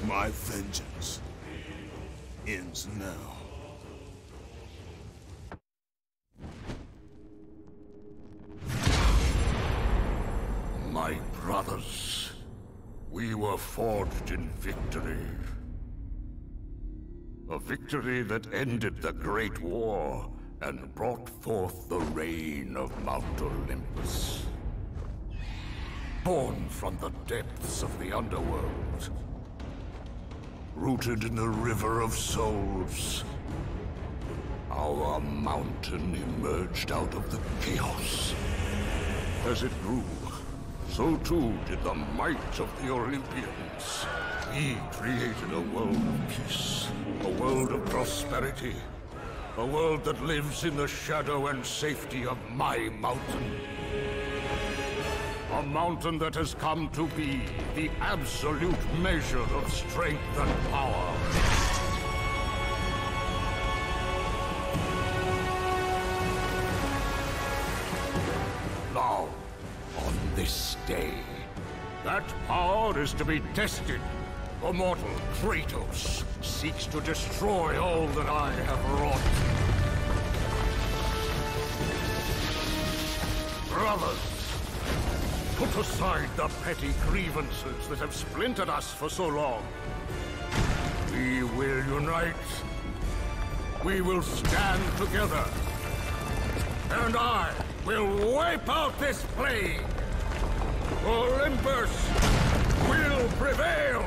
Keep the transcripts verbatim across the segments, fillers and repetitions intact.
My vengeance ends now. My brothers, we were forged in victory. A victory that ended the Great War and brought forth the reign of Mount Olympus. Born from the depths of the underworld. Rooted in the River of Souls. Our mountain emerged out of the chaos. As it grew, so too did the might of the Olympians. We created a world of peace, a world of prosperity, a world that lives in the shadow and safety of my mountain. A mountain that has come to be the absolute measure of strength and power. Now, on this day, that power is to be tested. The mortal Kratos seeks to destroy all that I have wrought. Brothers, put aside the petty grievances that have splintered us for so long. We will unite. We will stand together. And I will wipe out this plague. Olympus will prevail!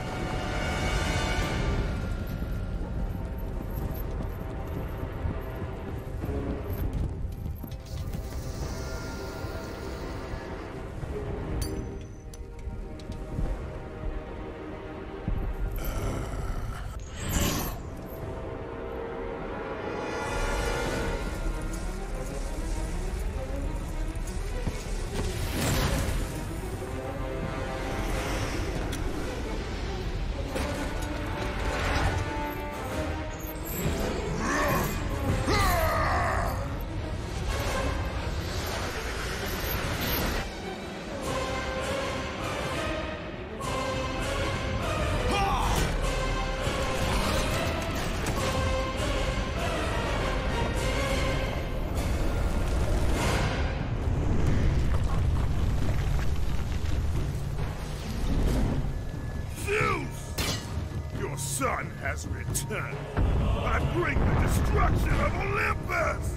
Sun has returned. I bring the destruction of Olympus!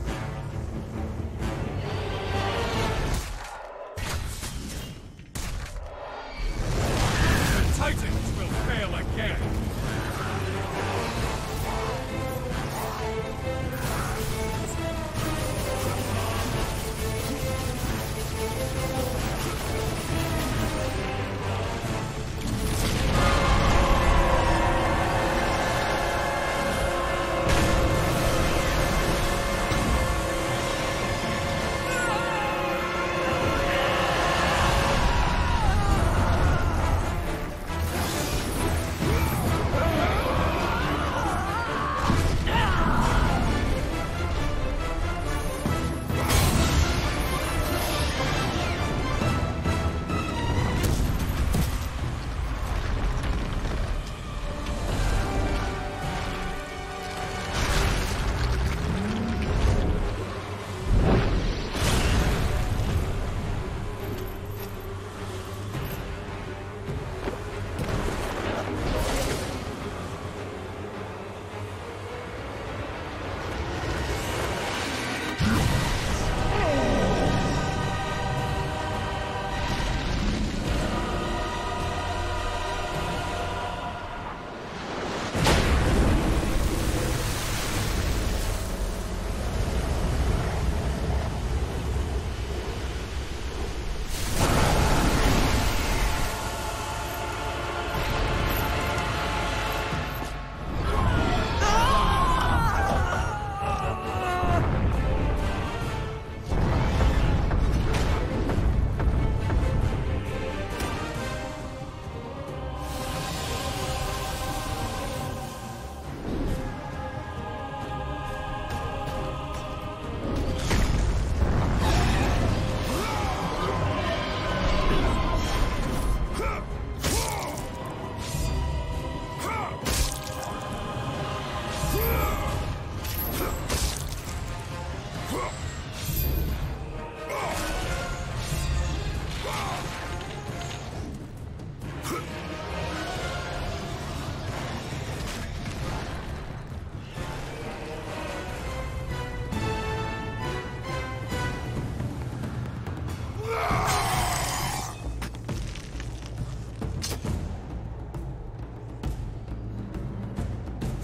The Titans will fail again!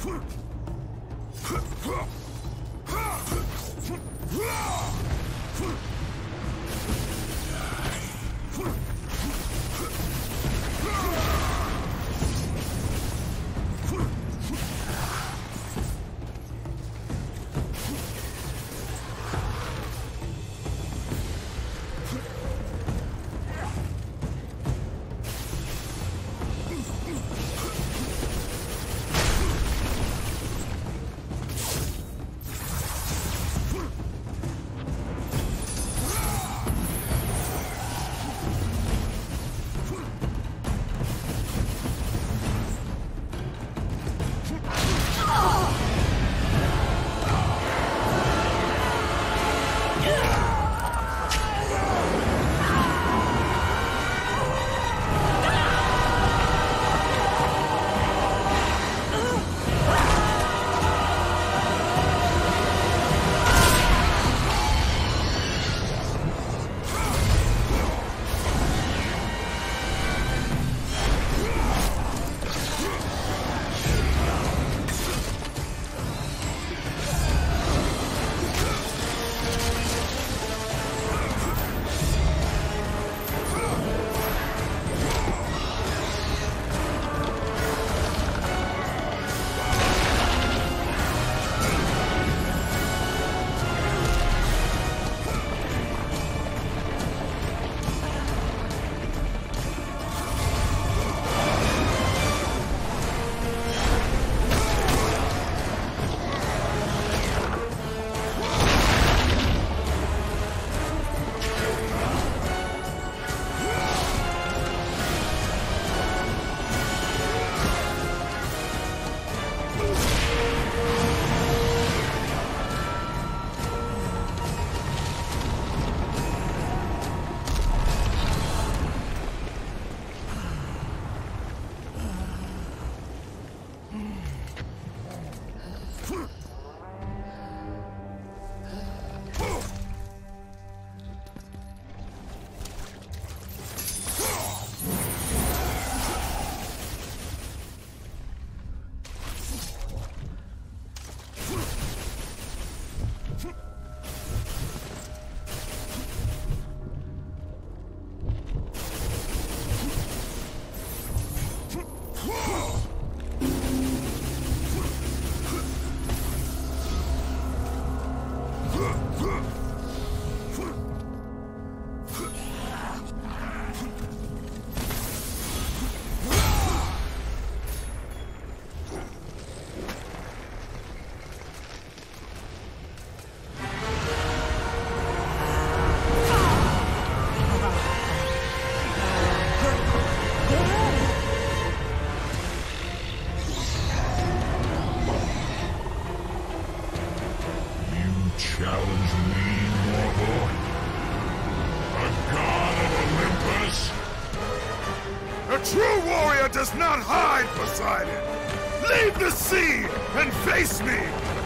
true warrior does not hide, Poseidon! Leave the sea and face me!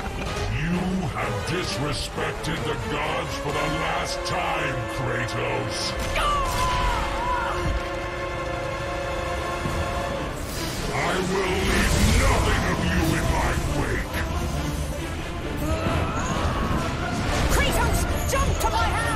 You have disrespected the gods for the last time, Kratos! I will leave nothing of you in my wake! Kratos, jump to my hand!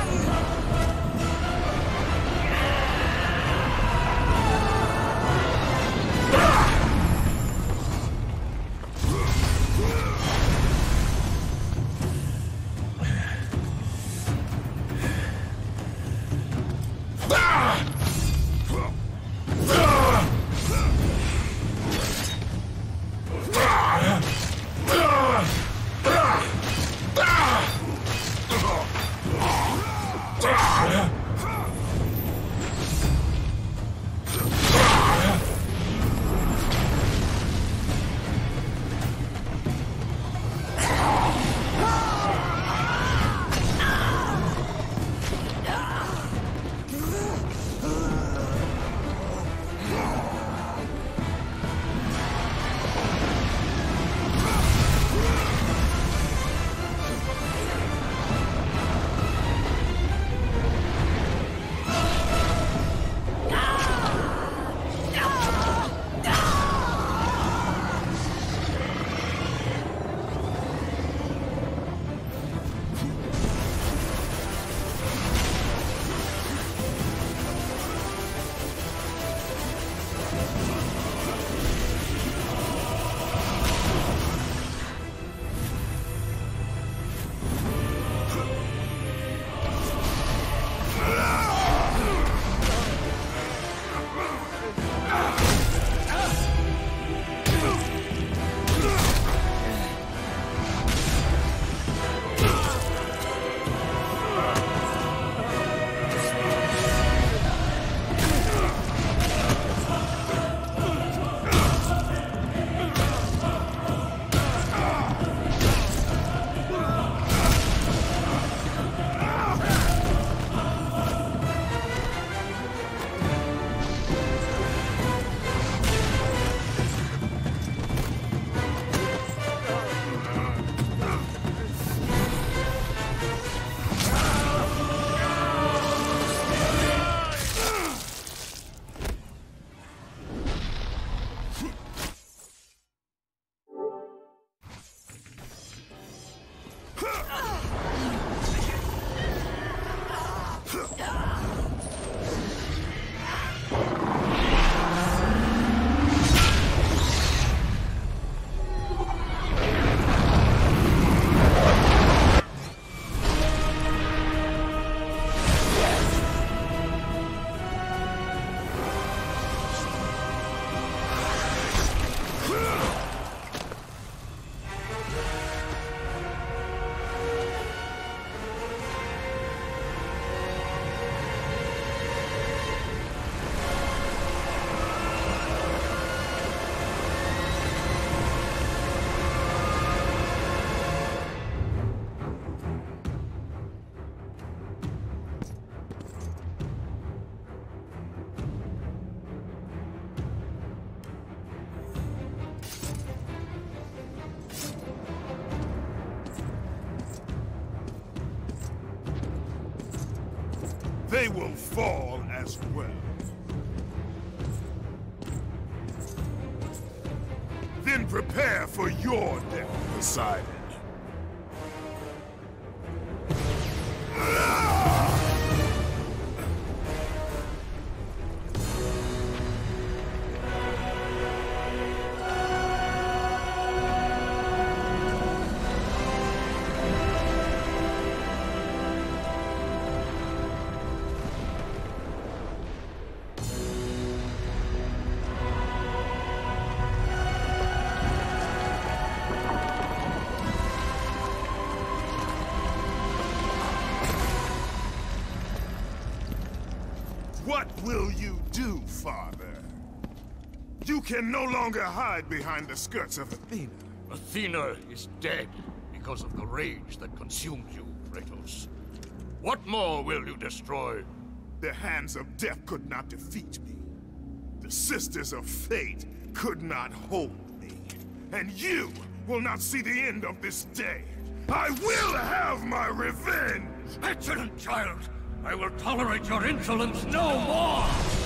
they will fall as well. Then prepare for your death, Poseidon. What will you do, Father? You can no longer hide behind the skirts of Athena. Athena is dead because of the rage that consumed you, Kratos. What more will you destroy? The hands of death could not defeat me. The Sisters of Fate could not hold me. And you will not see the end of this day. I will have my revenge! Excellent, child! I will tolerate your insolence no more!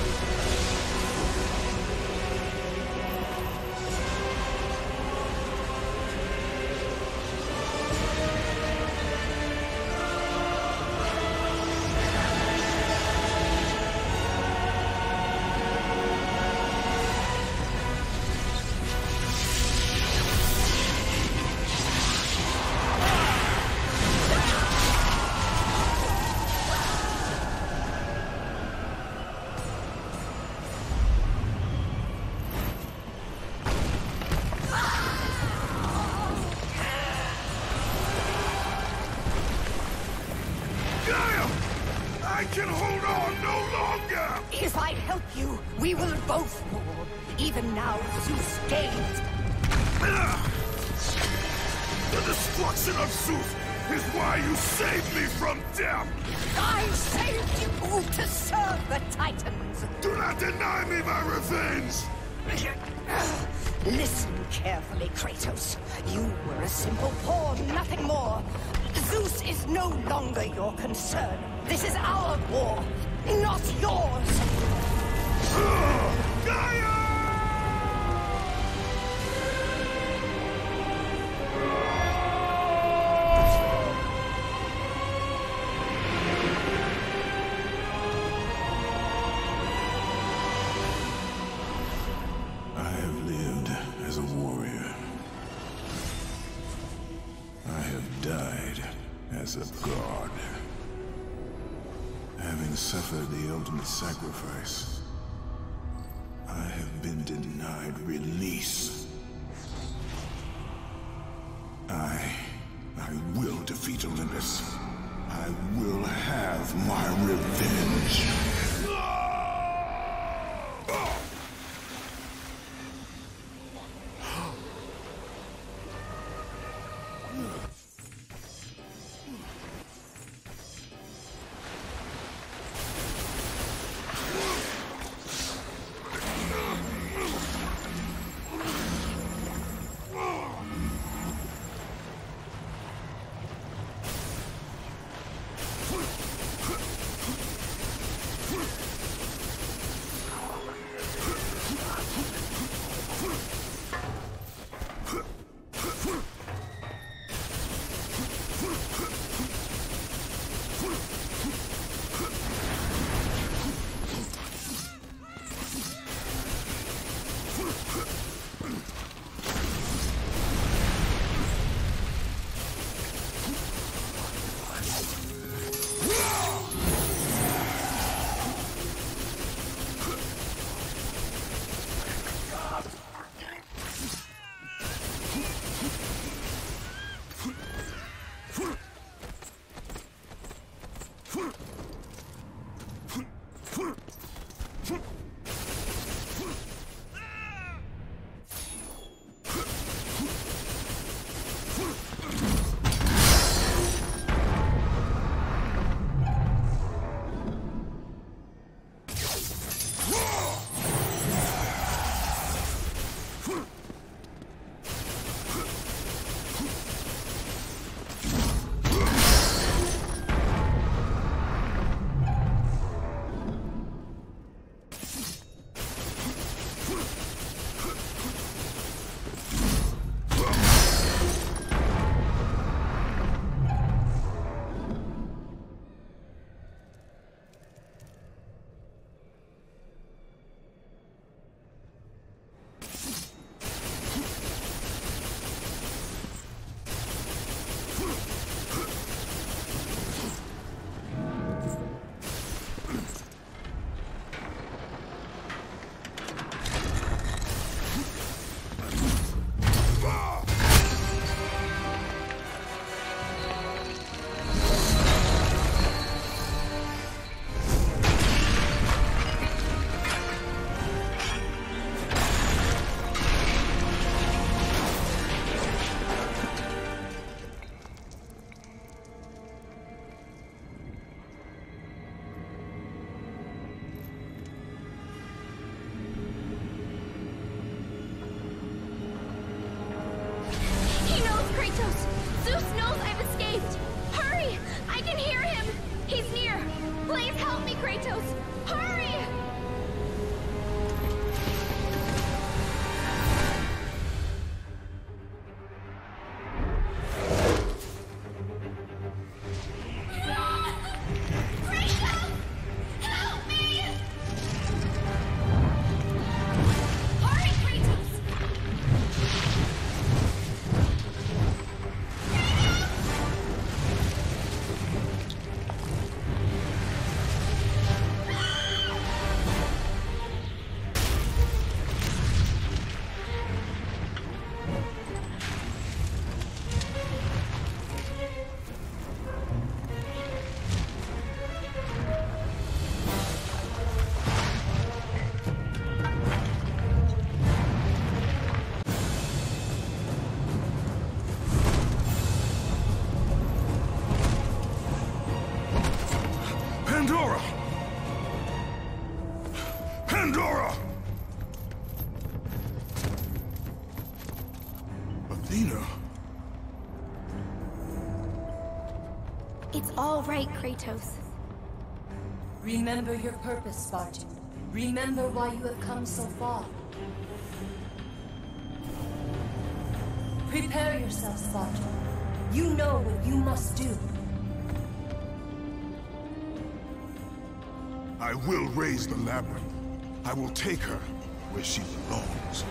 I can hold on no longer! If I help you, we will both fall. Even now, Zeus gains. The destruction of Zeus is why you saved me from death! I saved you to serve the Titans. Do not deny me my revenge! Listen carefully, Kratos. You were a simple pawn, nothing more. Zeus is no longer your concern. This is our war, not yours. Gaia! I have lived as a warrior. I have died as a god. Having suffered the ultimate sacrifice, I have been denied release. I... I will defeat Olympus. I will have my revenge. Athena. It's all right, Kratos. Remember your purpose, Spartan. Remember why you have come so far. Prepare yourself, Spartan. You know what you must do. I will raise the labyrinth. I will take her where she belongs.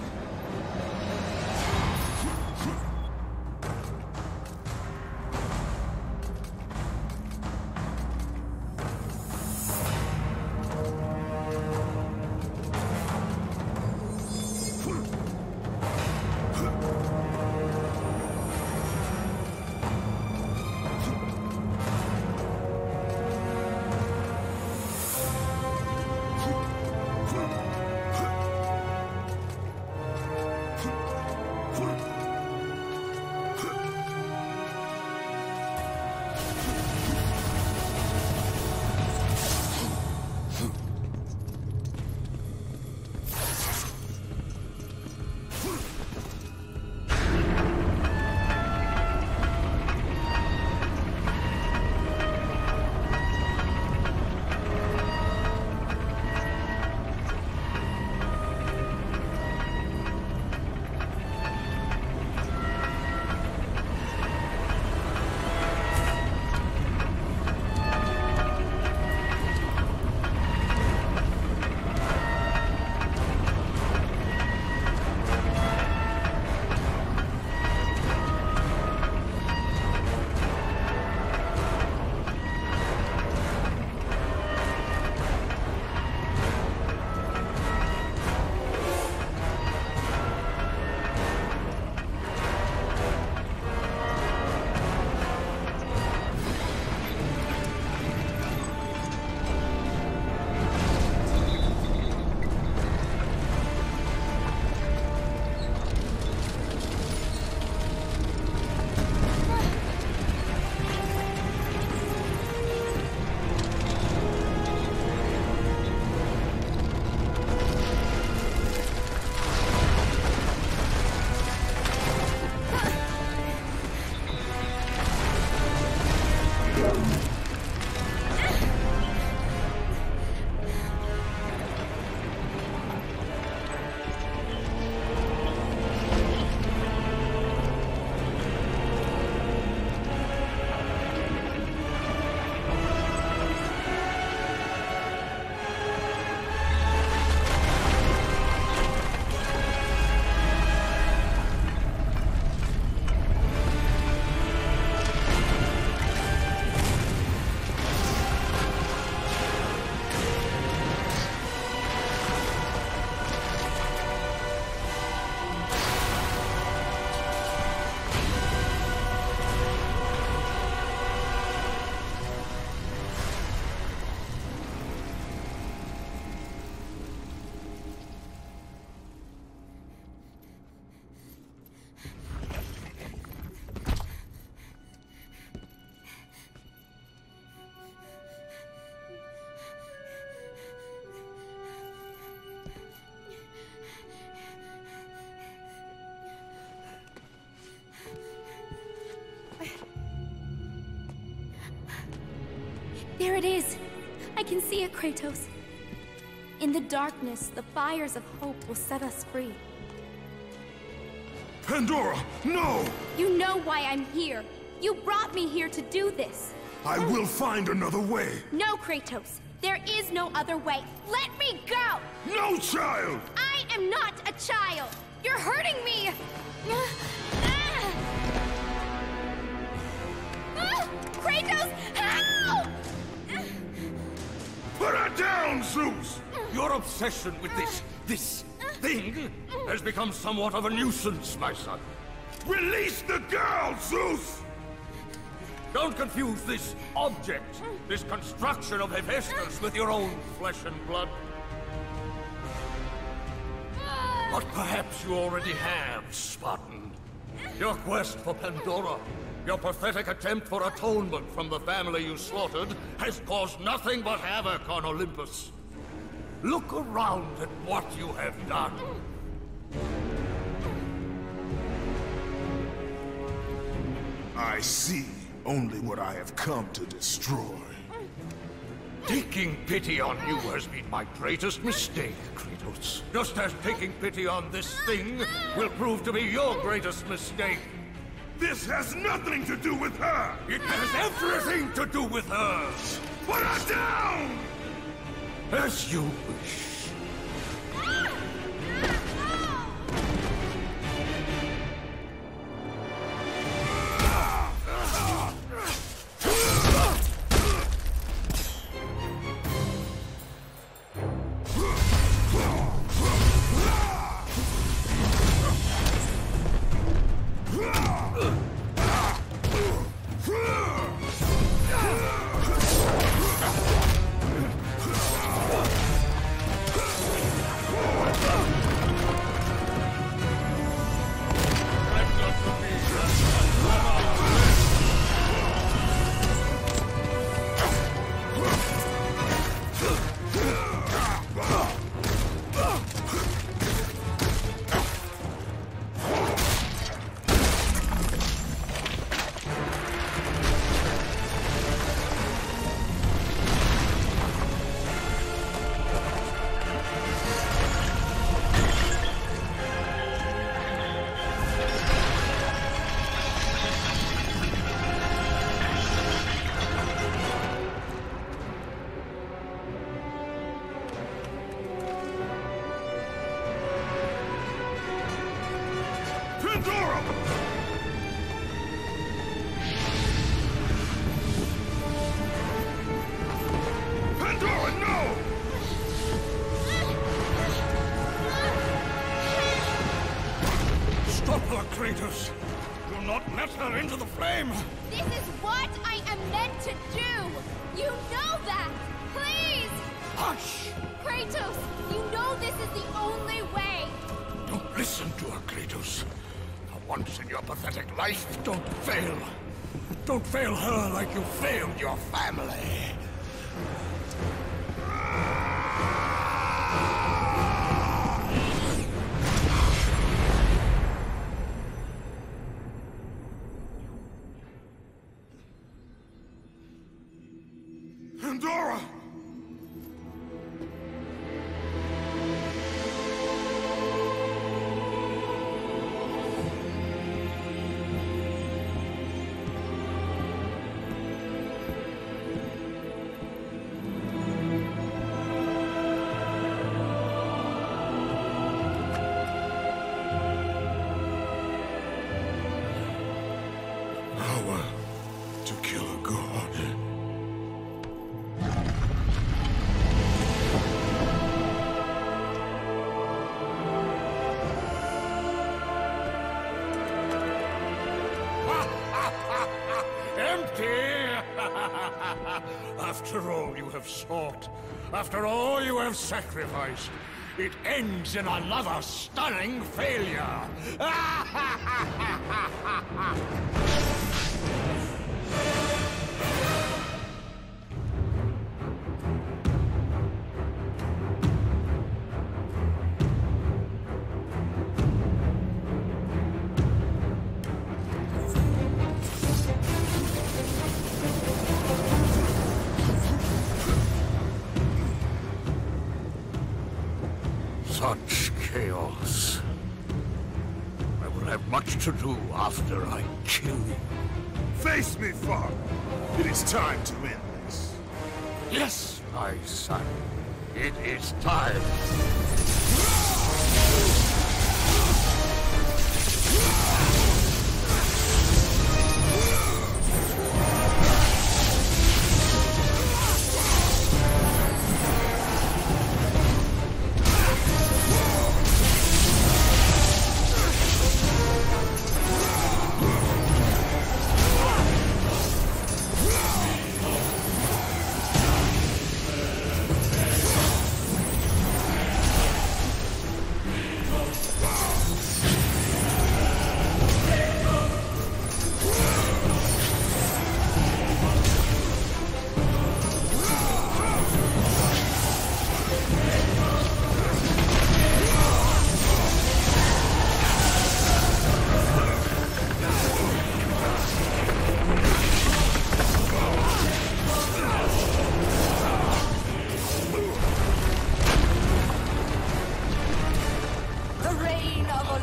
There it is! I can see it, Kratos. In the darkness, the fires of hope will set us free. Pandora, no! You know why I'm here. You brought me here to do this. I will find another way. No, Kratos. There is no other way. Let me go! No, child! I am not a child! You're hurting me! Kratos, help! Put her down, Zeus! Your obsession with this, this thing has become somewhat of a nuisance, my son. Release the girl, Zeus! Don't confuse this object, this construction of Hephaestus with your own flesh and blood. But perhaps you already have, Spartan. Your quest for Pandora, your pathetic attempt for atonement from the family you slaughtered, has caused nothing but havoc on Olympus. Look around at what you have done. I see only what I have come to destroy. Taking pity on you has been my greatest mistake, Kratos. Just as taking pity on this thing will prove to be your greatest mistake. This has nothing to do with her! It has everything to do with her! Put her down! As you wish. Kratos! Do not let her into the flame! This is what I am meant to do! You know that! Please! Hush! Kratos, you know this is the only way! Don't listen to her, Kratos. For once in your pathetic life, don't fail. Don't fail her like you failed your family. Pandora! Power to kill a god. After all you have sought, after all you have sacrificed, it ends in another stunning failure! Such chaos. I will have much to do after I kill you. Face me, father. It is time to end this. Yes, my son. It is time.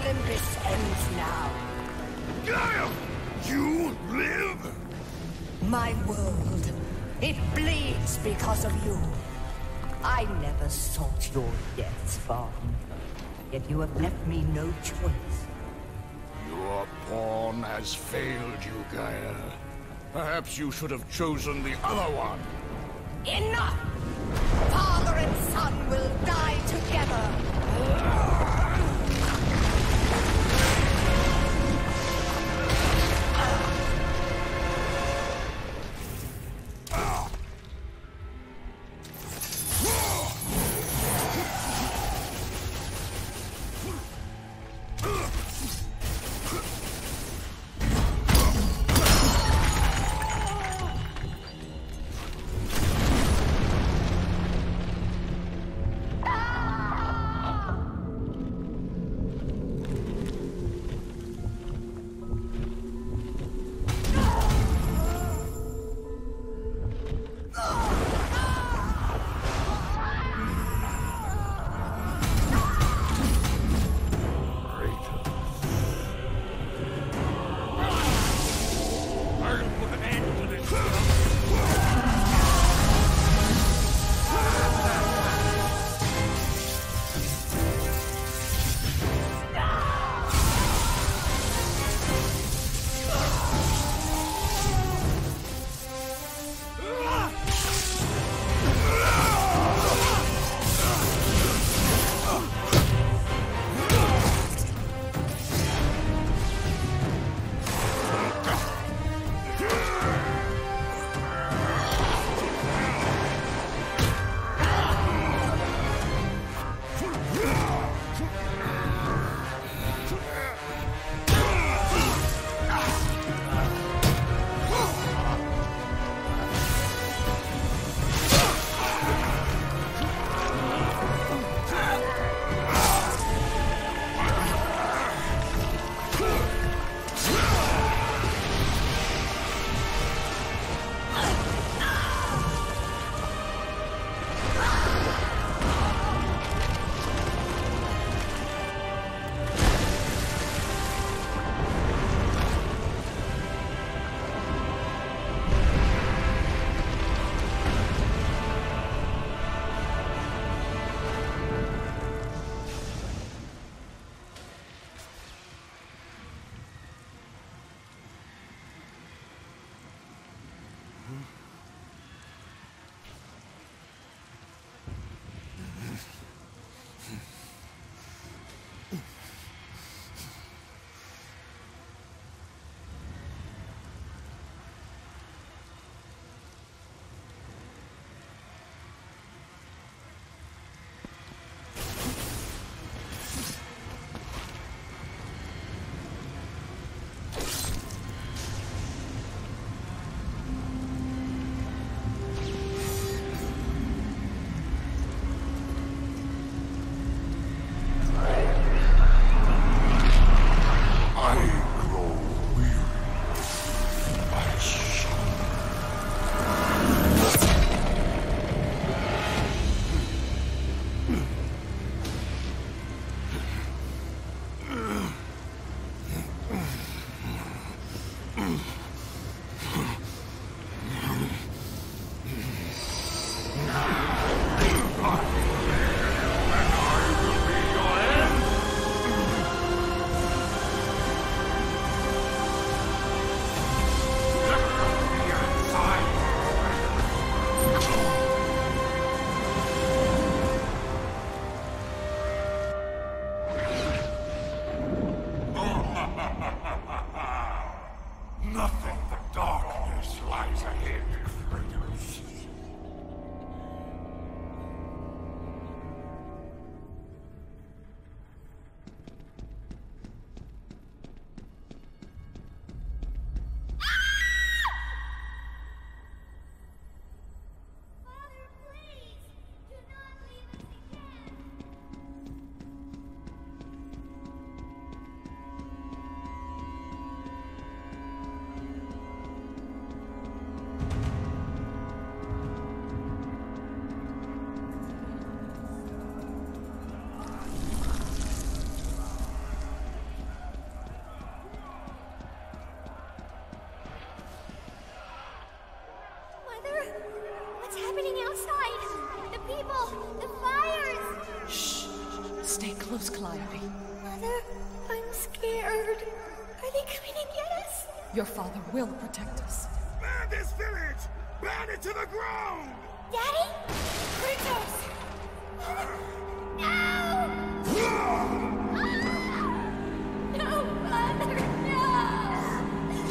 Olympus ends now. Gaia! You live? My world, it bleeds because of you. I never sought your death, Vaughn. Yet you have left me no choice. Your pawn has failed you, Gaia. Perhaps you should have chosen the other one. Enough! Father and son will die together. close, Calliope. Mother, I'm scared. Are they coming to get us? Your father will protect us. Burn this village! Burn it to the ground! Daddy? Kratos! No! No, Mother, no!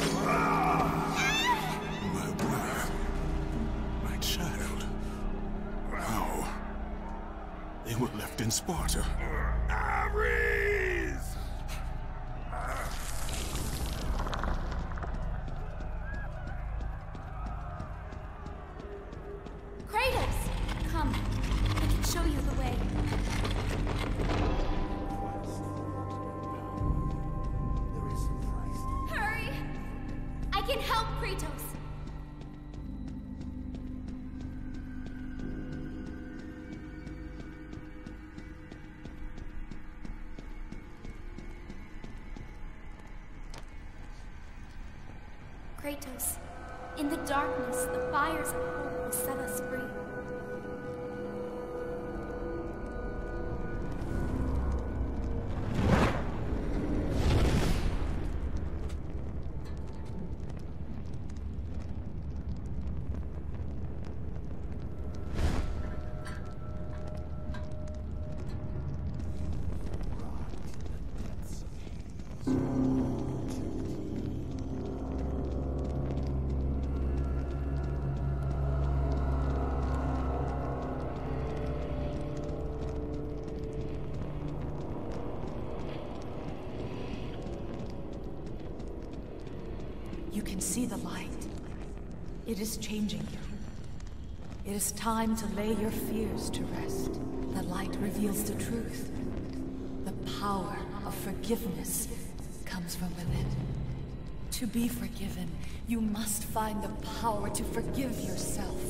My wife. My child. How? They were left in Sparta. Ares! Kratos! Come. I can show you the way. Hurry! I can help, Kratos! Kratos, in the darkness, the fires of hope will set us free. You can see the light. It is changing you. It is time to lay your fears to rest. The light reveals the truth. The power of forgiveness comes from within. To be forgiven, you must find the power to forgive yourself.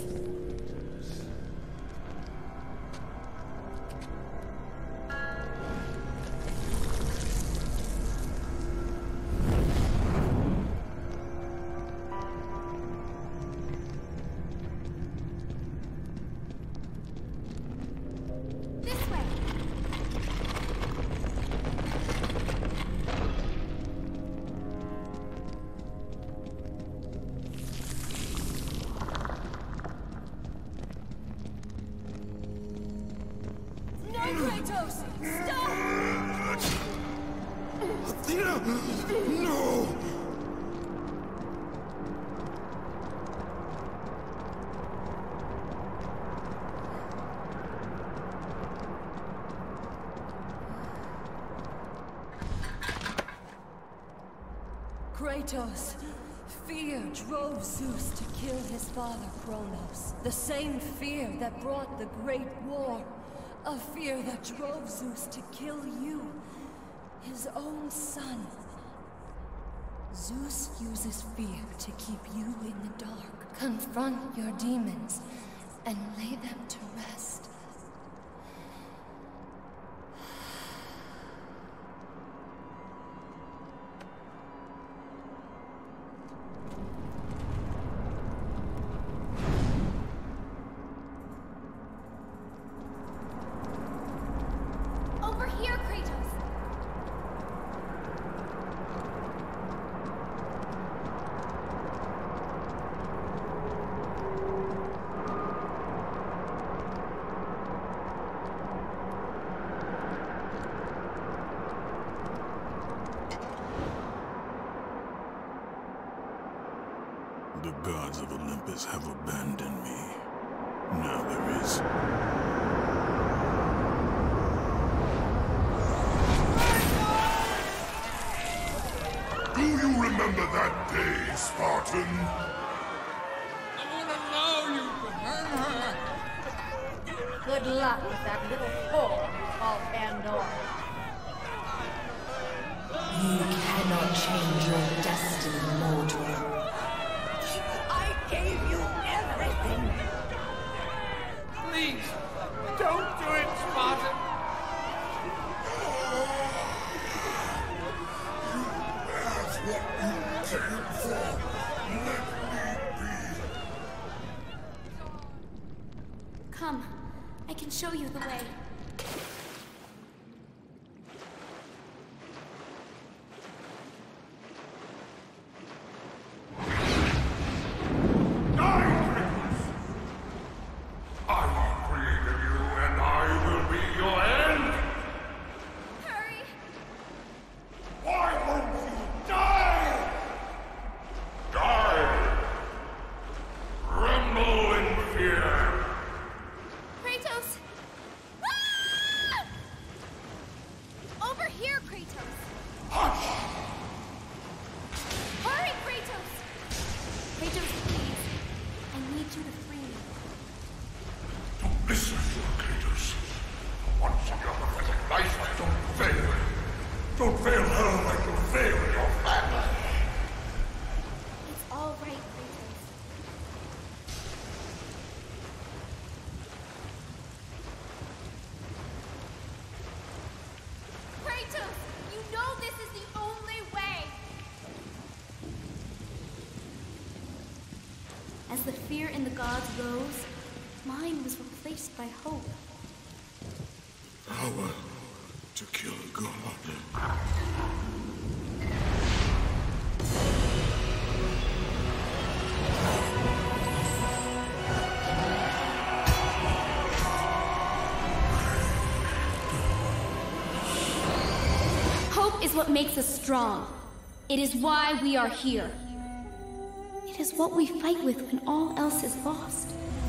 Kratos! Stop! Athena! No! Kratos, fear drove Zeus to kill his father Kronos. The same fear that brought the Great War. A fear that drove Zeus to kill you, his own son. Zeus uses fear to keep you in the dark. Confront your demons and lay them to rest. Over here, Kratos! The gods of Olympus have abandoned me. Now there is... Do you remember that day, Spartan? I want to know you can hurt her. Good luck with that little whore called Pandora. You cannot change your destiny, mortal. I gave you everything. Please, don't do it, Spartan. That's what you came for. Let me be. Come, I can show you the way. As the fear in the gods rose, mine was replaced by hope. Power to kill God. Hope is what makes us strong. It is why we are here. It is what we fight with when all else is lost.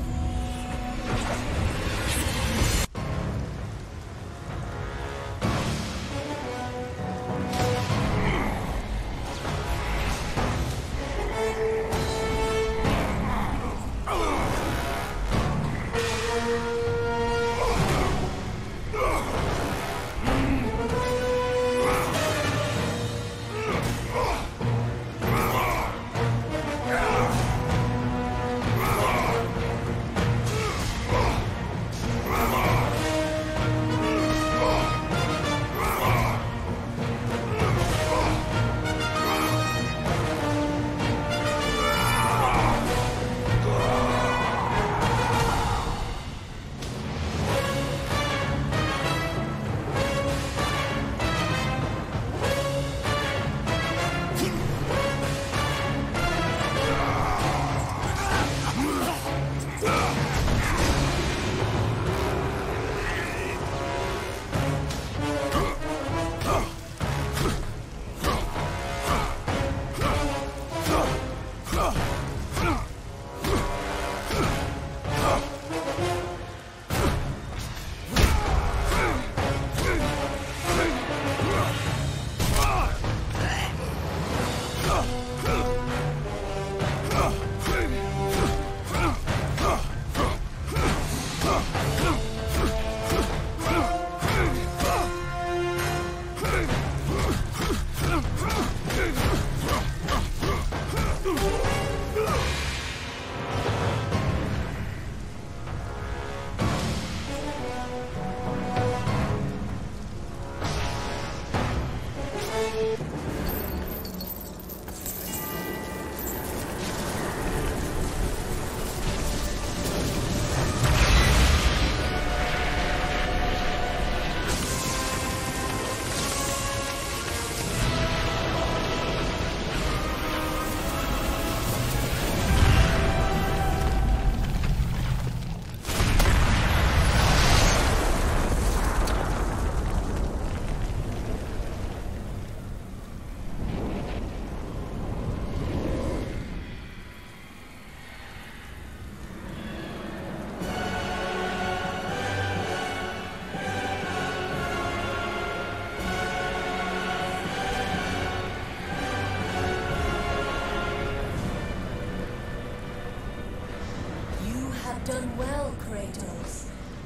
Done well, Kratos.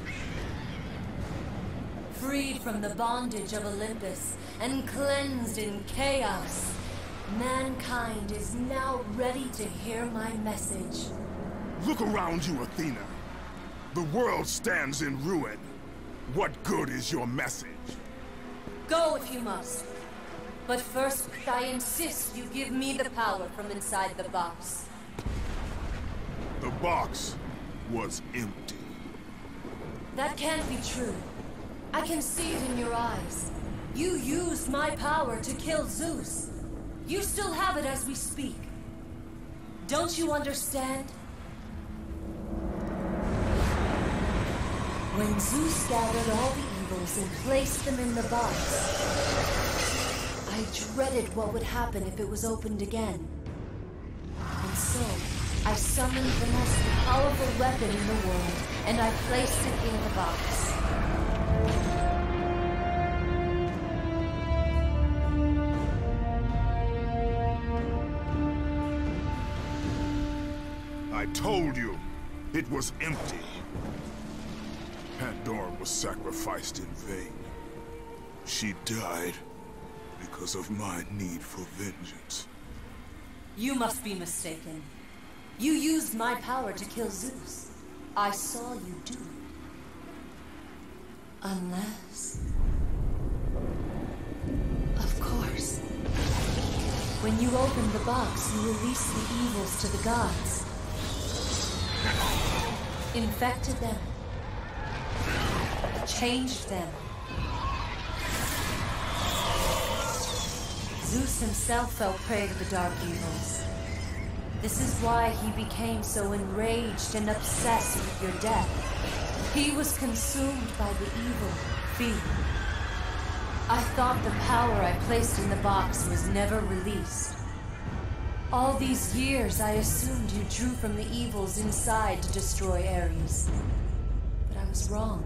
Freed from the bondage of Olympus and cleansed in chaos, mankind is now ready to hear my message. Look around you, Athena. The world stands in ruin. What good is your message? Go if you must. But first, I insist you give me the power from inside the box. The box was empty. That can't be true. I can see it in your eyes. You used my power to kill Zeus. You still have it as we speak. Don't you understand? When Zeus gathered all the evils and placed them in the box, I dreaded what would happen if it was opened again. And so, I summoned the most powerful weapon in the world, and I placed it in the box. I told you, it was empty. Pandora was sacrificed in vain. She died because of my need for vengeance. You must be mistaken. You used my power to kill Zeus. I saw you do it. Unless... Of course. When you opened the box, you released the evils to the gods. Infected them. Changed them. Zeus himself fell prey to the dark evils. This is why he became so enraged and obsessed with your death. He was consumed by the evil, fear. I thought the power I placed in the box was never released. All these years, I assumed you drew from the evils inside to destroy Ares. But I was wrong.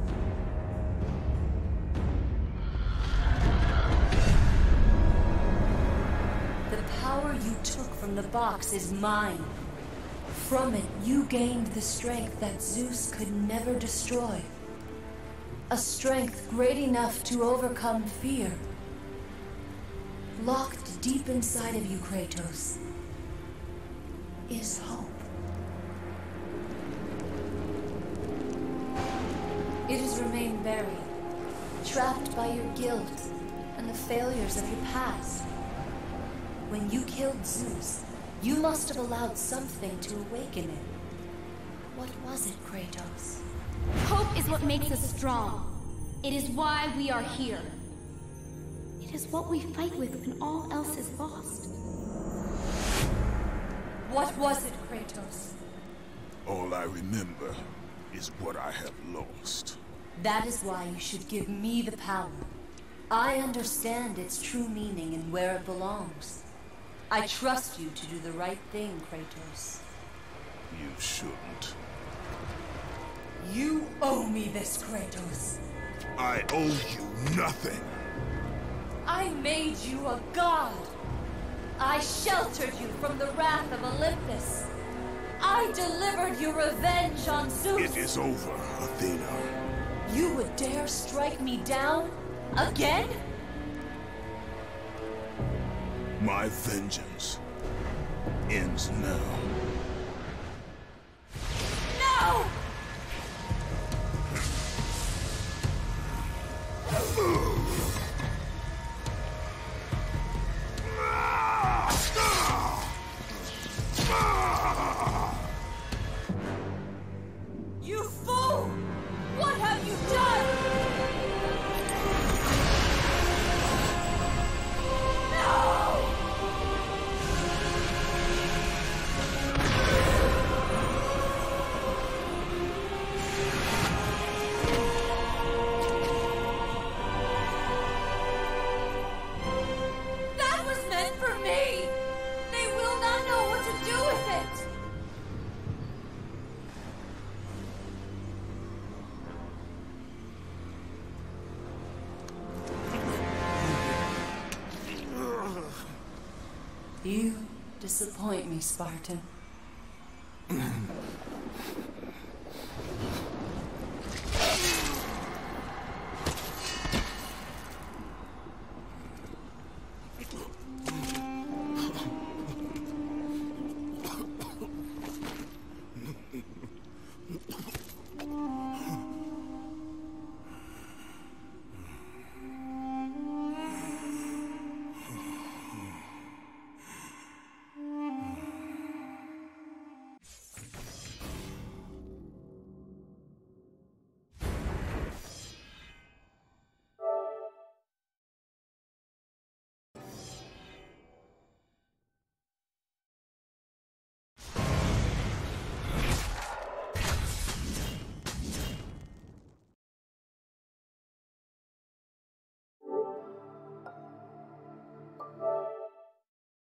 The power you took from the box is mine. From it, you gained the strength that Zeus could never destroy. A strength great enough to overcome fear. Locked deep inside of you, Kratos, is hope. It has remained buried, trapped by your guilt and the failures of your past. When you killed Zeus, you must have allowed something to awaken it. What was it, Kratos? Hope is what makes us strong. It is why we are here. It is what we fight with when all else is lost. What was it, Kratos? All I remember is what I have lost. That is why you should give me the power. I understand its true meaning and where it belongs. I trust you to do the right thing, Kratos. You shouldn't. You owe me this, Kratos. I owe you nothing. I made you a god. I sheltered you from the wrath of Olympus. I delivered you revenge on Zeus. It is over, Athena. You would dare strike me down? Again? My vengeance ends now. No! You fool! What have you done? No! That was meant for me! They will not know what to do with it! You disappoint me, Spartan.